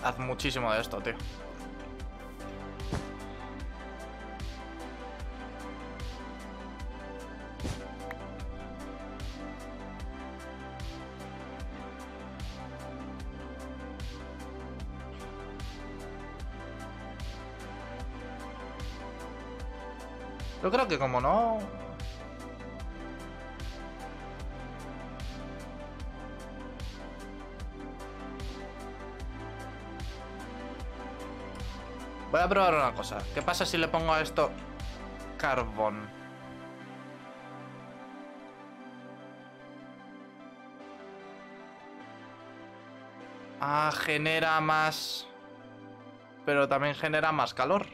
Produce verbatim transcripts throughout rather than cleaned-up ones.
Haz muchísimo de esto, tío. Yo creo que como no... Voy a probar una cosa. ¿Qué pasa si le pongo a esto carbón? Ah, genera más... Pero también genera más calor.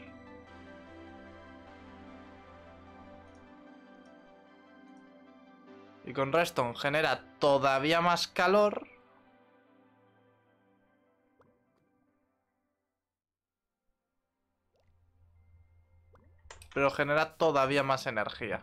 Y con redstone genera todavía más calor. Pero genera todavía más energía.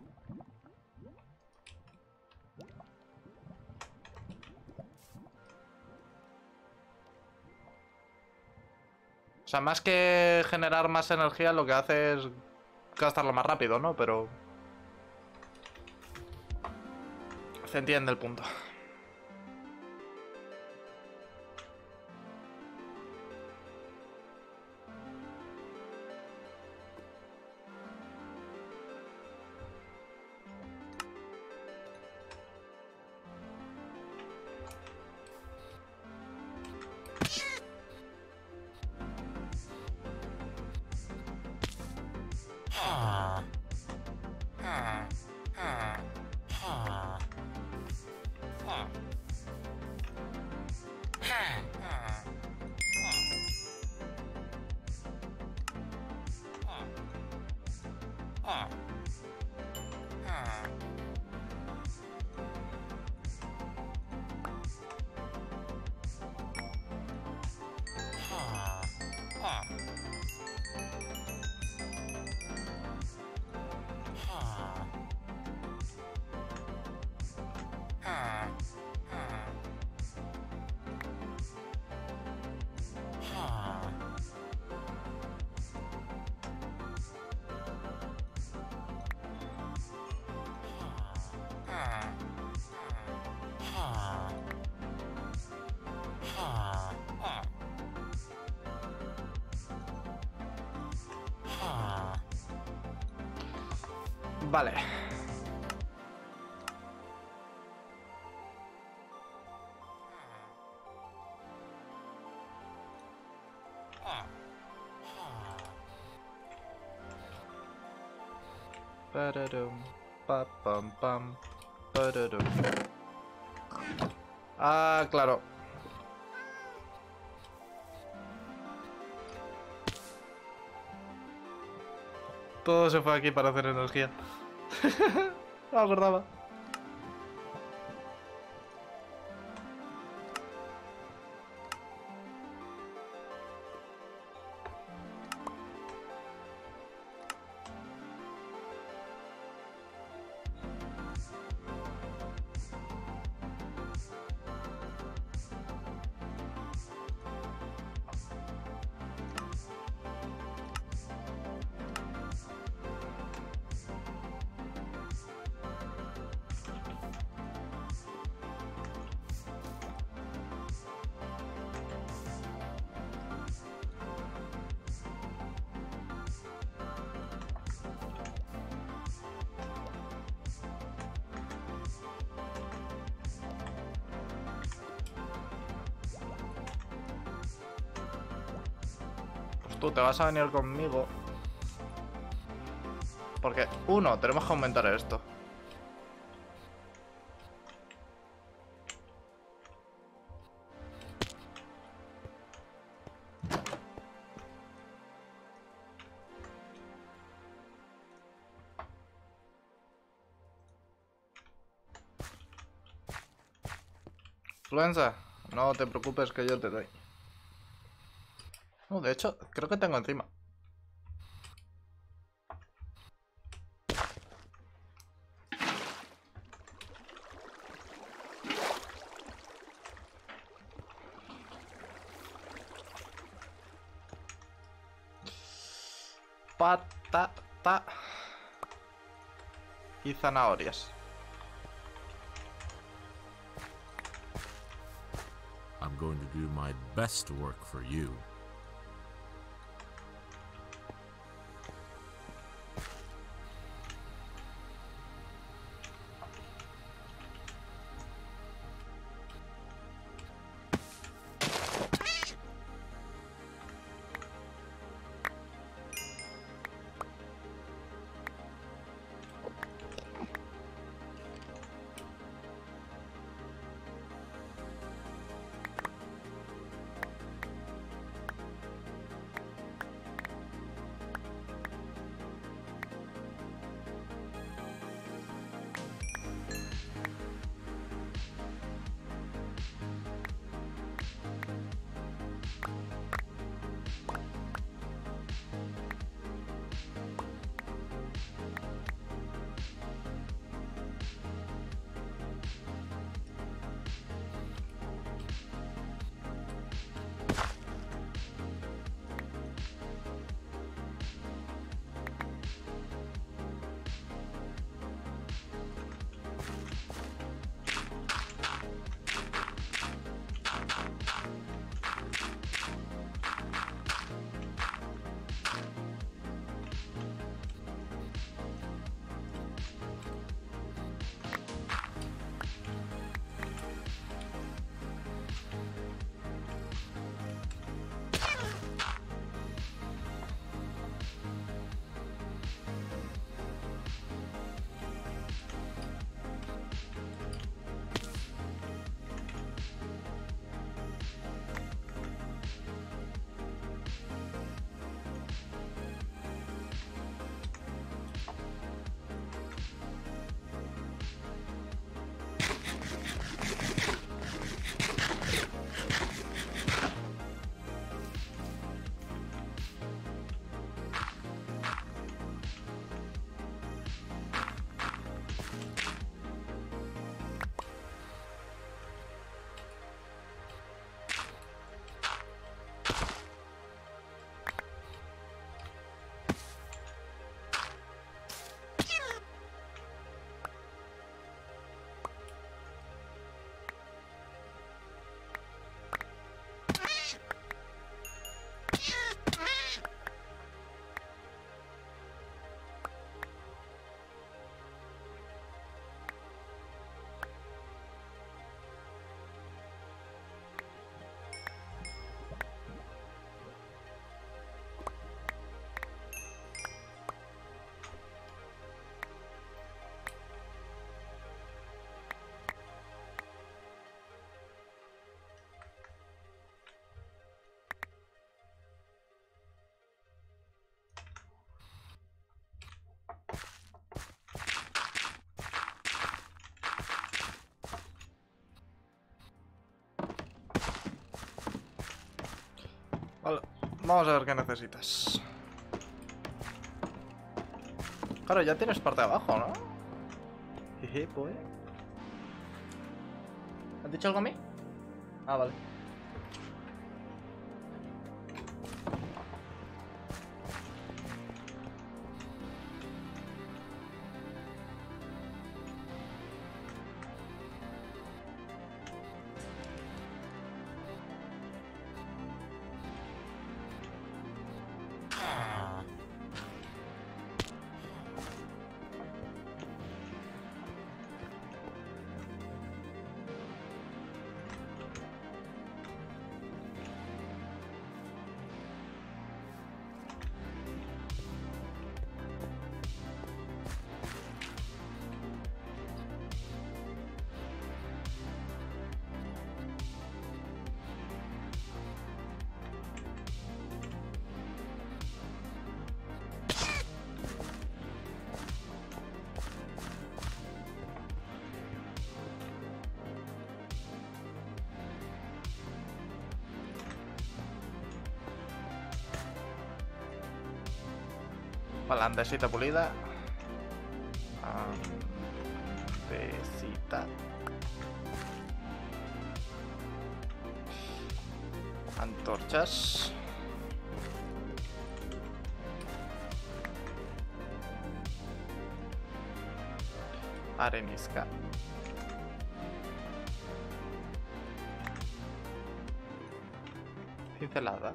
O sea, más que generar más energía, lo que hace es gastarlo más rápido, ¿no? Pero... se entiende el punto. Vale. Pararum, pa, pam, pam, pararum. Ah, claro. Todo se fue aquí para hacer energía. No me acordaba. Tú te vas a venir conmigo. Porque, uno, tenemos que aumentar esto. Influenza, no te preocupes que yo te doy. No, de hecho, creo que tengo encima. patata y zanahorias. I'm going to do my best work for you. Vale, vamos a ver qué necesitas. Claro, ya tienes parte de abajo, ¿no? Jeje, pues. ¿Has dicho algo a mí? Ah, vale. Vale, andesita pulida. Andesita. Antorchas. Arenisca. Cincelada.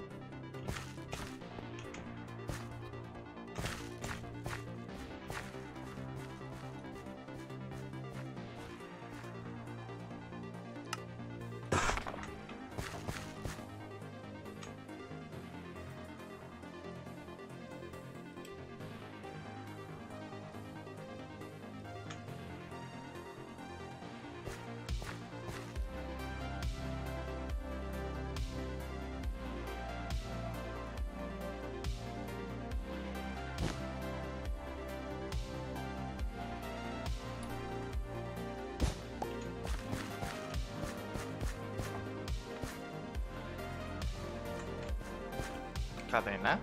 Cadena.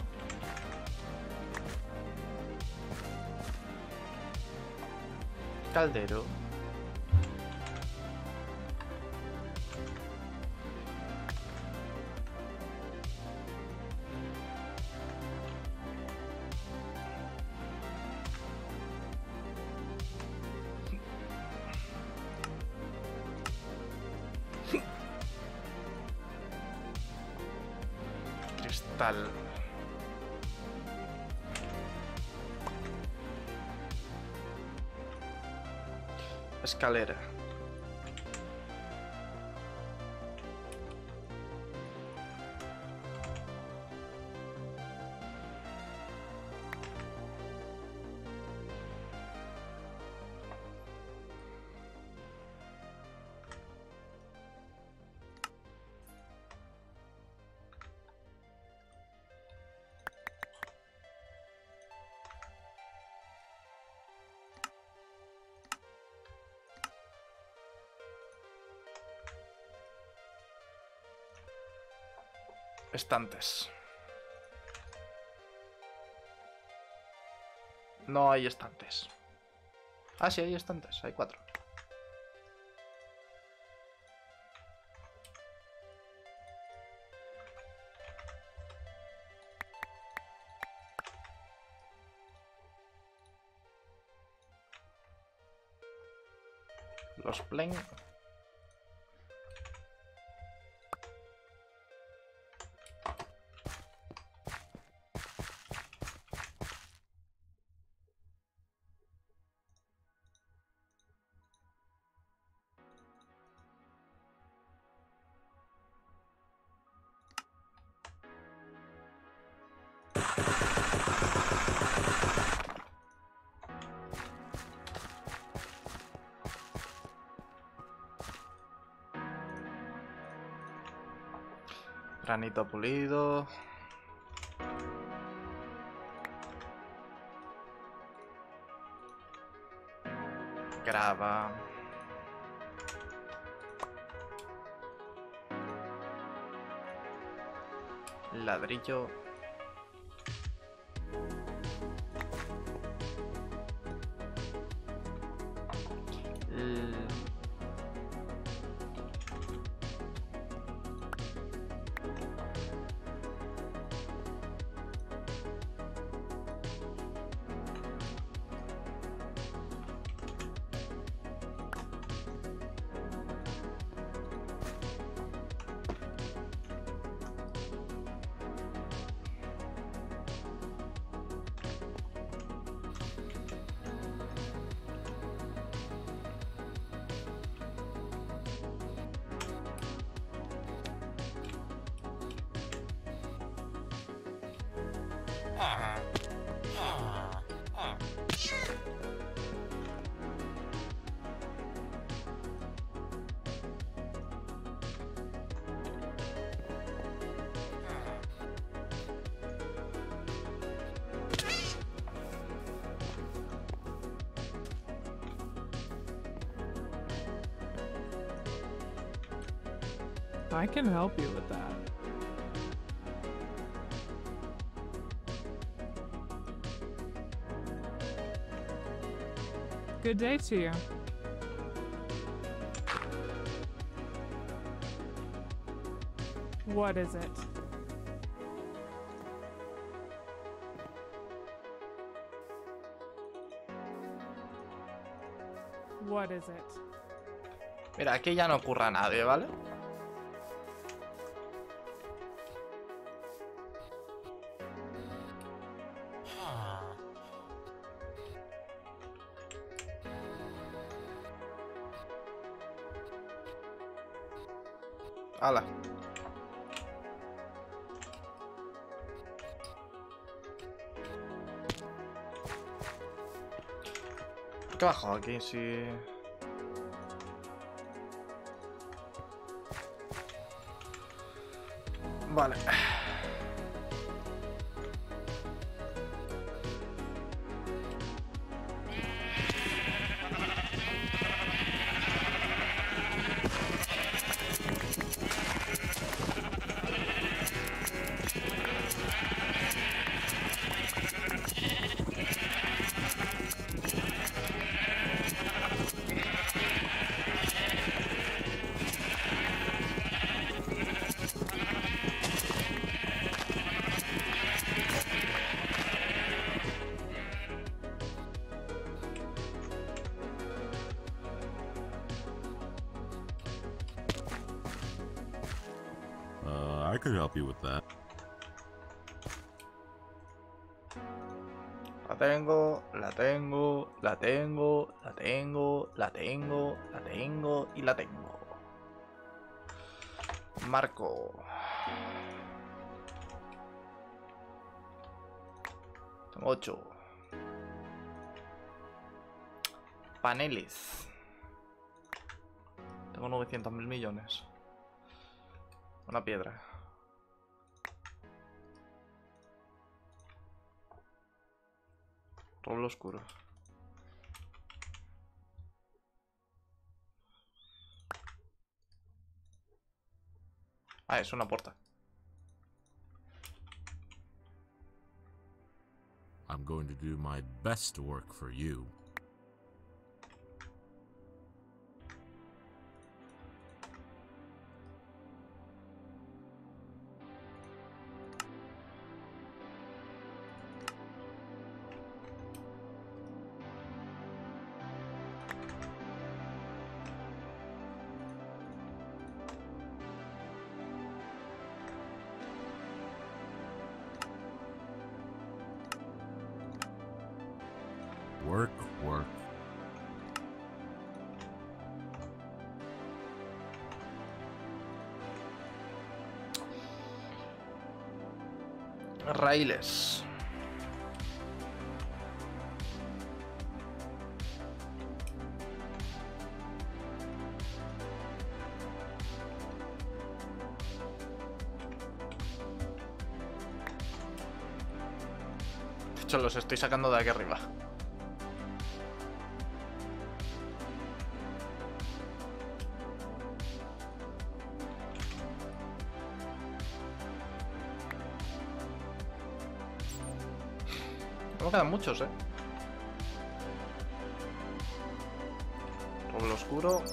Caldero. Cristal. Escalera. Estantes. No hay estantes. Ah, sí, hay estantes. Hay cuatro. Los plen. Granito pulido. Grava. Ladrillo. L- I can help you with that. Good day to you. What is it? What is it? Mira, aquí ya no ocurra nadie, ¿vale? ¡Hala! ¿Por qué bajo aquí si...? Vale. Uh, I could help you with that. La tengo, la tengo, la tengo, la tengo, la tengo, la tengo y la tengo. Marco. Tengo ocho. Paneles. Tengo novecientos mil millones. Una piedra. Roble oscuro. Ah, es una puerta. I'm going to do my best work for you. Work, work. Raíles. De hecho, los estoy sacando de aquí arriba. No me quedan muchos, eh. Roble oscuro.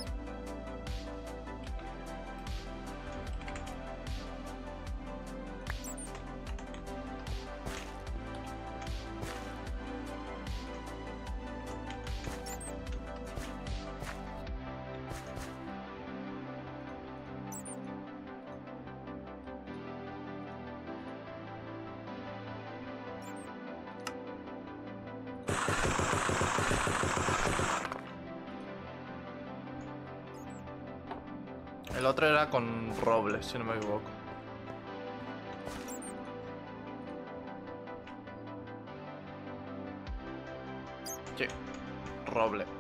El otro era con roble, si no me equivoco. Sí, roble.